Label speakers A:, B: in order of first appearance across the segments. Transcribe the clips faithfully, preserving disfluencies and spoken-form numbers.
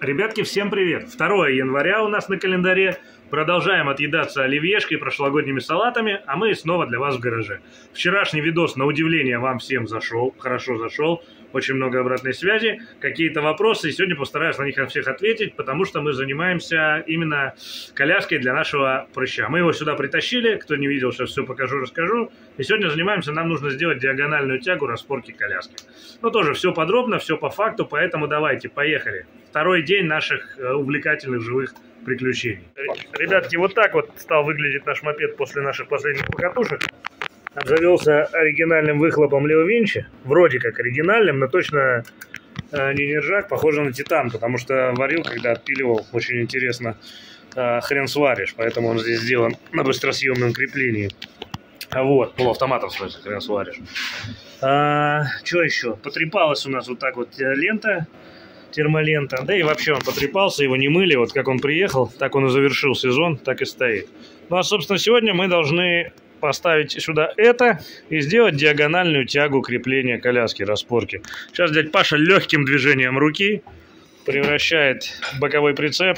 A: Ребятки, всем привет! второе января у нас на календаре. Продолжаем отъедаться оливьешкой, прошлогодними салатами, а мы снова для вас в гараже. Вчерашний видос, на удивление, вам всем зашел, хорошо зашел, очень много обратной связи, какие-то вопросы, и сегодня постараюсь на них на всех ответить, потому что мы занимаемся именно коляской для нашего прыща. Мы его сюда притащили, кто не видел, сейчас все покажу, расскажу, и сегодня занимаемся, нам нужно сделать диагональную тягу распорки коляски. Ну, тоже все подробно, все по факту, поэтому давайте, поехали. Второй день наших увлекательных живых приключений. Ребятки, вот так вот стал выглядеть наш мопед после наших последних покатушек. Обзавелся оригинальным выхлопом Лео Винчи. Вроде как оригинальным, но точно э, не нержак, похоже на титан, потому что варил, когда отпиливал, очень интересно, э, хрен сваришь, поэтому он здесь сделан на быстросъемном креплении. А вот, полуавтоматом, в смысле, хрен сваришь. А, что еще? Потрепалась у нас вот так вот лента, термолента, да и вообще он потрепался, его не мыли, вот как он приехал, так он и завершил сезон, так и стоит. Ну а, собственно, сегодня мы должны поставить сюда это и сделать диагональную тягу крепления коляски, распорки. Сейчас дядь Паша легким движением руки превращает боковой прицеп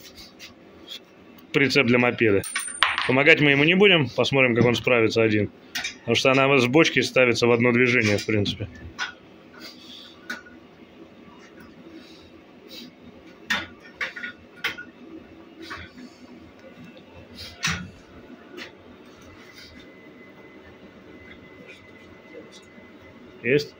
A: в прицеп для мопеда. Помогать мы ему не будем, посмотрим, как он справится один. Потому что она с бочки ставится в одно движение, в принципе. Есть?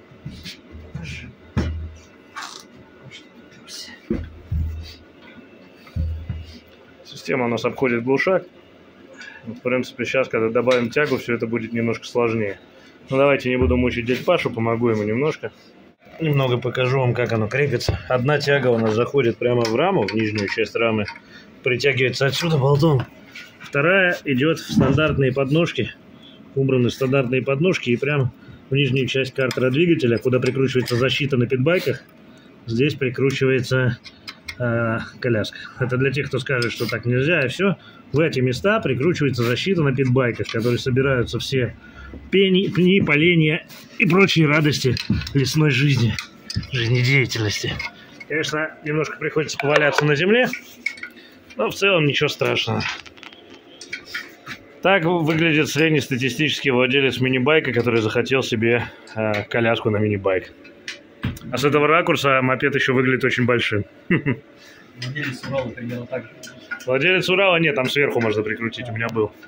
A: Система у нас обходит глушак. В принципе, сейчас, когда добавим тягу, все это будет немножко сложнее. Ну, давайте не буду мучить дядь Пашу, помогу ему немножко. Немного покажу вам, как оно крепится. Одна тяга у нас заходит прямо в раму, в нижнюю часть рамы. Притягивается отсюда болтом. Вторая идет в стандартные подножки. Убраны стандартные подножки и прям в нижнюю часть картера двигателя, куда прикручивается защита на питбайках, здесь прикручивается э, коляска. Это для тех, кто скажет, что так нельзя, и все. В эти места прикручивается защита на питбайках, в которые собираются все пени, пни, поленья и прочие радости лесной жизни, жизнедеятельности. Конечно, немножко приходится поваляться на земле, но в целом ничего страшного. Так выглядит среднестатистический владелец мини-байка, который захотел себе э, коляску на мини-байк. А с этого ракурса мопед еще выглядит очень большим.
B: Владелец Урала примерно так же.
A: Владелец Урала нет, там сверху можно прикрутить, у меня был.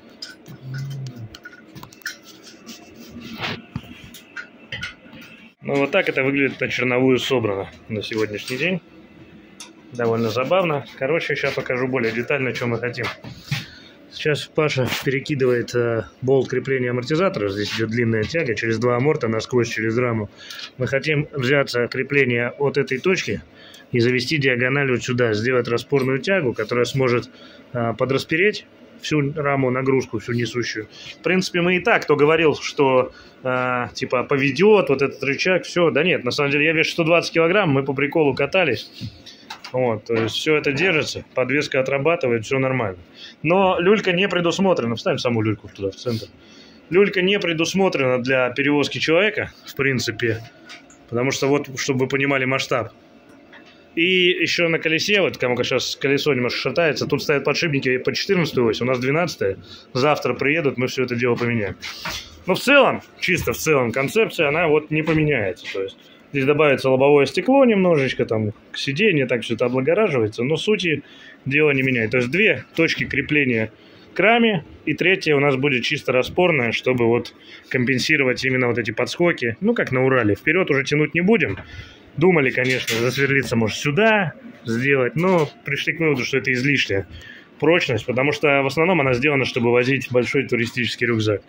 A: Ну вот так это выглядит на черновую собрано на сегодняшний день. Довольно забавно. Короче, сейчас покажу более детально, что мы хотим. Сейчас Паша перекидывает э, болт крепления амортизатора. Здесь идет длинная тяга через два аморта насквозь через раму. Мы хотим взяться крепление от этой точки и завести диагональ вот сюда, сделать распорную тягу, которая сможет э, подраспереть всю раму, нагрузку, всю несущую. В принципе, мы и так, кто говорил, что э, типа поведет вот этот рычаг, все. Да нет, на самом деле я вешу сто двадцать килограмм, мы по приколу катались. Вот, то есть все это держится, подвеска отрабатывает, все нормально. Но люлька не предусмотрена, вставим саму люльку туда, в центр. Люлька не предусмотрена для перевозки человека, в принципе, потому что вот, чтобы вы понимали масштаб. И еще на колесе, вот кому сейчас колесо немножко шатается, тут стоят подшипники по четырнадцатую ось, у нас двенадцатая. Завтра приедут, мы все это дело поменяем. Но в целом, чисто в целом, концепция, она вот не поменяется, то есть... Здесь добавится лобовое стекло немножечко, там, к сиденью, так все это облагораживается, но сути дело не меняет. То есть две точки крепления к раме, и третья у нас будет чисто распорная, чтобы вот компенсировать именно вот эти подскоки. Ну, как на Урале. Вперед уже тянуть не будем. Думали, конечно, засверлиться, может, сюда сделать, но пришли к выводу, что это излишняя прочность, потому что в основном она сделана, чтобы возить большой туристический рюкзак.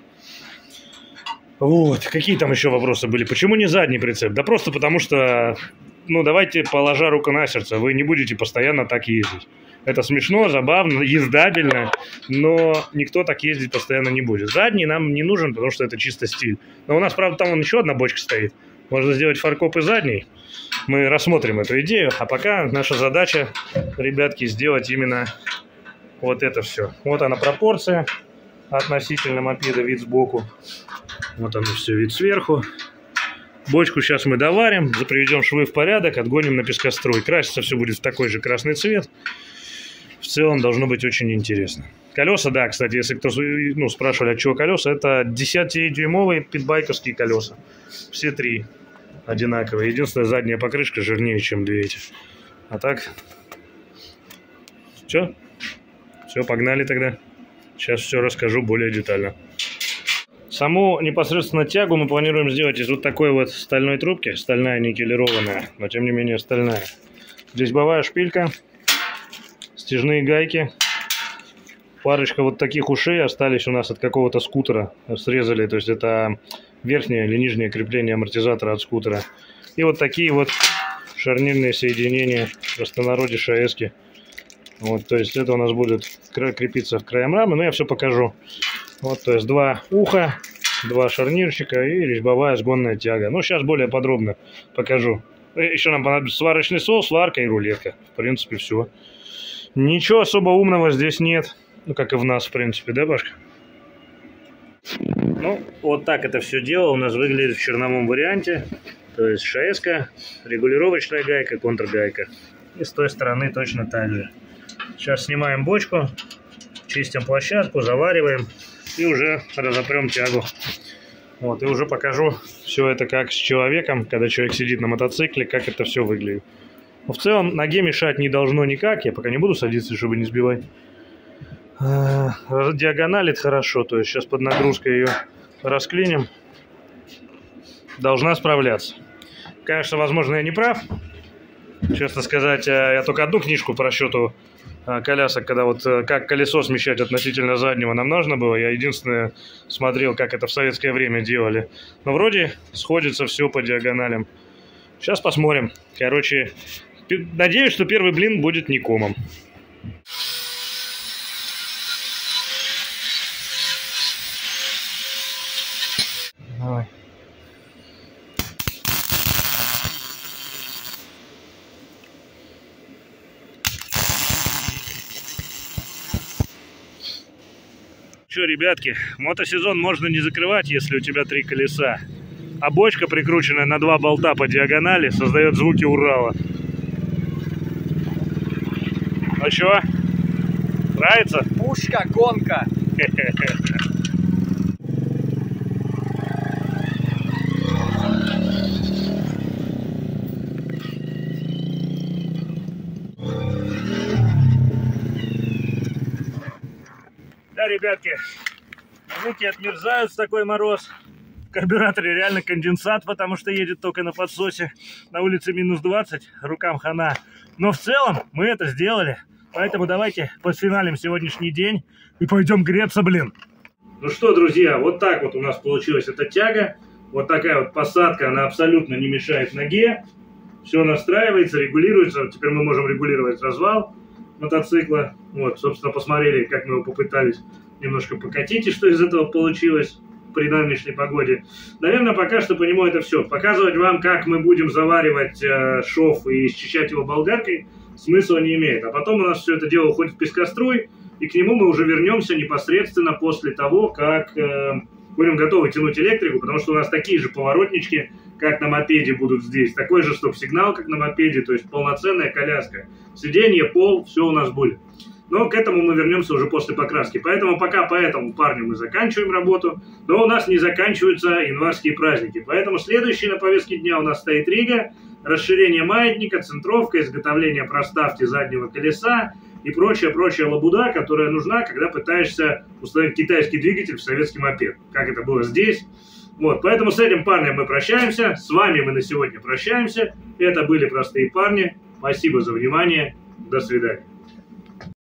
A: Вот, какие там еще вопросы были? Почему не задний прицеп? Да просто потому что, ну, давайте, положа руку на сердце, вы не будете постоянно так ездить. Это смешно, забавно, ездабельно, но никто так ездить постоянно не будет. Задний нам не нужен, потому что это чисто стиль. Но у нас, правда, там вон еще одна бочка стоит. Можно сделать фаркоп и задний. Мы рассмотрим эту идею. А пока наша задача, ребятки, сделать именно вот это все. Вот она пропорция относительно мопеда, вид сбоку. Вот оно все, вид сверху. Бочку сейчас мы доварим, приведем швы в порядок, отгоним на пескоструй. Краситься все будет в такой же красный цвет. В целом должно быть очень интересно. Колеса, да, кстати, если кто ну, спрашивали, от чего колеса, это десятидюймовые питбайковские колеса. Все три одинаковые. Единственная задняя покрышка жирнее, чем две эти. А так, все, все, погнали тогда. Сейчас все расскажу более детально. Саму непосредственно тягу мы планируем сделать из вот такой вот стальной трубки. Стальная, никелированная, но тем не менее стальная. Резьбовая шпилька, стяжные гайки. Парочка вот таких ушей остались у нас от какого-то скутера. Срезали, то есть это верхнее или нижнее крепление амортизатора от скутера. И вот такие вот шарнирные соединения, в простонародье ШАЭСки. Вот, то есть это у нас будет крепиться в краям рамы, но я все покажу. Вот, то есть два уха, два шарнирчика и резьбовая сгонная тяга. Ну, сейчас более подробно покажу. Еще нам понадобится сварочный стол, сварка и рулетка. В принципе, все. Ничего особо умного здесь нет. Ну, как и в нас, в принципе, да, Пашка? Ну, вот так это все дело у нас выглядит в черновом варианте. То есть ШАЭСка, регулировочная гайка, контргайка. И с той стороны точно так же. Сейчас снимаем бочку, чистим площадку, завариваем. И уже разопрем тягу. Вот, и уже покажу все это как с человеком, когда человек сидит на мотоцикле, как это все выглядит. Но в целом ноге мешать не должно никак. Я пока не буду садиться, чтобы не сбивать. Диагоналит хорошо. То есть сейчас под нагрузкой ее расклиним. Должна справляться. Конечно, возможно, я не прав. Честно сказать, я только одну книжку по расчету колясок, когда вот как колесо смещать относительно заднего нам нужно было. Я единственное смотрел, как это в советское время делали. Но вроде сходится все по диагоналям. Сейчас посмотрим. Короче, надеюсь, что первый блин будет не комом. Давай. Че, ребятки, мотосезон можно не закрывать, если у тебя три колеса. А бочка, прикрученная на два болта по диагонали, создает звуки Урала. Ну чё, нравится?
B: Пушка, гонка.
A: Да, ребятки, руки отмерзают в такой мороз. В карбюраторе реально конденсат, потому что едет только на подсосе. На улице минус двадцать, рукам хана. Но в целом мы это сделали. Поэтому давайте подфиналим сегодняшний день и пойдем греться, блин. Ну что, друзья, вот так вот у нас получилась эта тяга. Вот такая вот посадка, она абсолютно не мешает ноге. Все настраивается, регулируется. Теперь мы можем регулировать развал мотоцикла. Вот, собственно, посмотрели, как мы его попытались немножко покатить, и что из этого получилось при нынешней погоде. Наверное, пока что по нему это все. Показывать вам, как мы будем заваривать э, шов и счищать его болгаркой, смысла не имеет. А потом у нас все это дело уходит в пескоструй, и к нему мы уже вернемся непосредственно после того, как э, будем готовы тянуть электрику, потому что у нас такие же поворотнички, как на мопеде, будут здесь. Такой же стоп-сигнал, как на мопеде, то есть полноценная коляска. Сиденье, пол, все у нас будет. Но к этому мы вернемся уже после покраски. Поэтому пока по этому парню мы заканчиваем работу. Но у нас не заканчиваются январские праздники. Поэтому следующий на повестке дня у нас стоит Рига. Расширение маятника, центровка, изготовление проставки заднего колеса и прочая-прочая лабуда, которая нужна, когда пытаешься установить китайский двигатель в советский мопед. Как это было здесь. Вот, поэтому с этим парнем мы прощаемся. С вами мы на сегодня прощаемся. Это были простые парни. Спасибо за внимание. До свидания.